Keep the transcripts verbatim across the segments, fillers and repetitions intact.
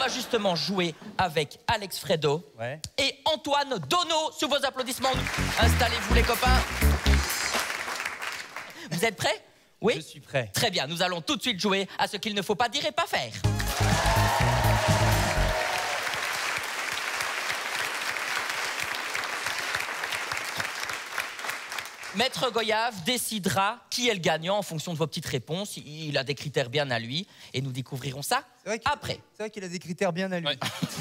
va justement jouer avec Alex Fredo ouais. et Antoine Dono. Sous vos applaudissements, installez-vous les copains. Vous êtes prêts? Oui? Je suis prêt. Très bien, nous allons tout de suite jouer à ce qu'il ne faut pas dire et pas faire. Maître Goyave décidera qui est le gagnant en fonction de vos petites réponses. Il a des critères bien à lui et nous découvrirons ça après. C'est vrai qu'il a des critères bien à lui. Ouais.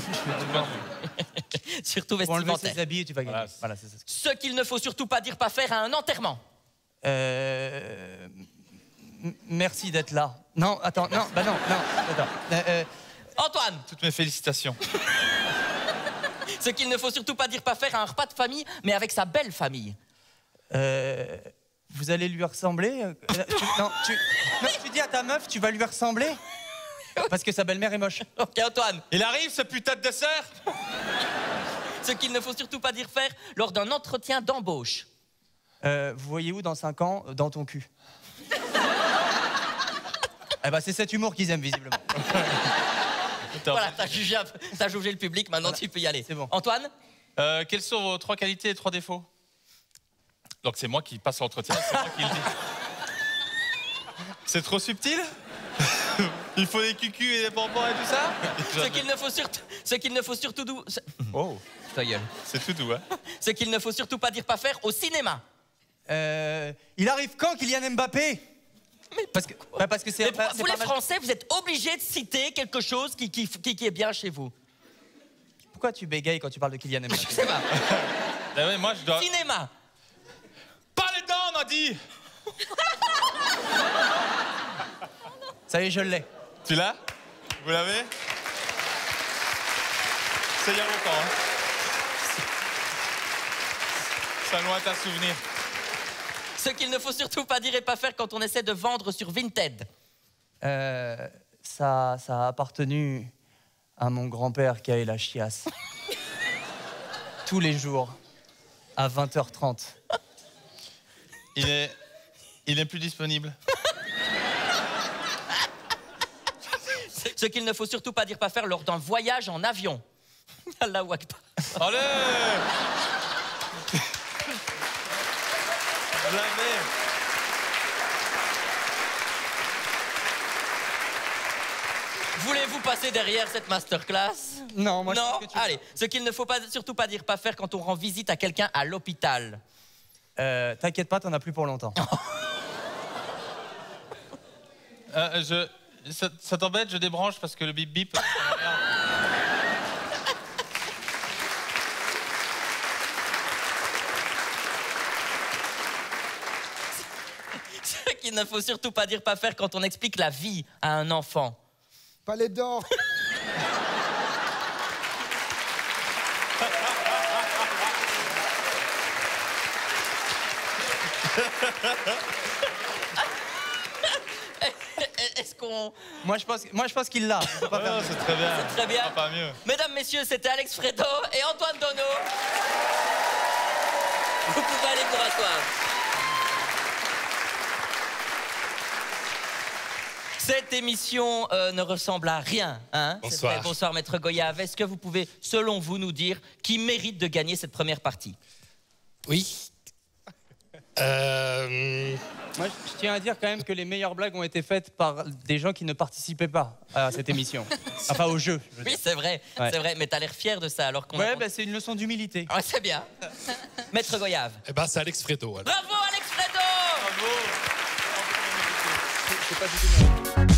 Surtout vestimentaires. Pour enlever ses habits et tu vas gagner. Voilà. Voilà, c'est ça. Ce qu'il ne faut surtout pas dire pas faire à un enterrement. Euh... Merci d'être là. Non, attends, non, bah non, non, attends. Euh, euh... Antoine. Toutes mes félicitations. Ce qu'il ne faut surtout pas dire pas faire à un repas de famille, mais avec sa belle famille. Euh, vous allez lui ressembler euh, tu, non, tu, non, tu dis à ta meuf, tu vas lui ressembler parce que sa belle-mère est moche. Ok, Antoine. Il arrive, ce putain de dessert. Ce qu'il ne faut surtout pas dire faire lors d'un entretien d'embauche. Euh, vous voyez où dans cinq ans? Dans ton cul. Eh ben, c'est cet humour qu'ils aiment, visiblement. Voilà, t'as jugé, un peu, t'as jugé le public, maintenant voilà. Tu peux y aller. C'est bon. Antoine? euh, Quelles sont vos trois qualités et trois défauts? Donc c'est moi qui passe l'entretien, c'est moi qui le dis. C'est trop subtil? Il faut des cucus et des bonbons et tout ça? Ce qu'il ne faut surtout... Ce qu'il ne faut surtout... Dou... Oh, ta gueule. C'est tout doux, hein? Ce qu'il ne faut surtout pas dire pas faire au cinéma. Euh... Il arrive quand, Kylian Mbappé? Mais parce que, bah parce que c'est... Bah, vous les Français, vous êtes obligés de citer quelque chose qui, qui, qui, qui est bien chez vous. Pourquoi tu bégayes quand tu parles de Kylian Mbappé? Je sais pas. Ah ouais, moi je dois... Cinéma. Pas les dents, on m'a dit. Ça y est, je l'ai. Tu l'as? Vous l'avez? C'est il y a longtemps, hein? C'est un lointain souvenir. Ce qu'il ne faut surtout pas dire et pas faire quand on essaie de vendre sur Vinted. Euh, ça, ça a appartenu à mon grand-père qui a eu la chiasse. Tous les jours, à vingt heures trente. Il est... Il n'est plus disponible. Ce qu'il ne faut surtout pas dire pas faire lors d'un voyage en avion. Allahu Akbar. Allez. Je l'avais. Voulez-vous passer derrière cette masterclass? Non, moi non. je pense que tu... Allez, ce qu'il ne faut pas, surtout pas dire pas faire quand on rend visite à quelqu'un à l'hôpital. Euh, T'inquiète pas, t'en as plus pour longtemps. euh, je... Ça, ça t'embête, je débranche parce que le bip bip... Ce qu'il ne faut surtout pas dire pas faire quand on explique la vie à un enfant. Pas les dents. Est-ce qu'on... Moi je pense, moi, je pense qu'il l'a. Oh, c'est très bien. C'est très bien. Ah, pas mieux. Mesdames, messieurs, c'était Alex Fredo et Antoine Dono. Vous pouvez aller vous rasseoir. Cette émission euh, ne ressemble à rien. Hein. Bonsoir. Vrai. Bonsoir, Maître Goyave. Est-ce que vous pouvez, selon vous, nous dire qui mérite de gagner cette première partie? Oui. Euh... Moi, je tiens à dire quand même que les meilleures blagues ont été faites par des gens qui ne participaient pas à cette émission. Enfin, au jeu. Oui, c'est vrai, ouais. c'est vrai. Mais t'as l'air fier de ça, alors qu'on... Ouais, a... bah, c'est une leçon d'humilité. Ouais, c'est bien. Maître Goyave. Eh ben, c'est Alex Fredo. Alors. Bravo, Alex Fredo. Bravo. C'est pas du tout mal.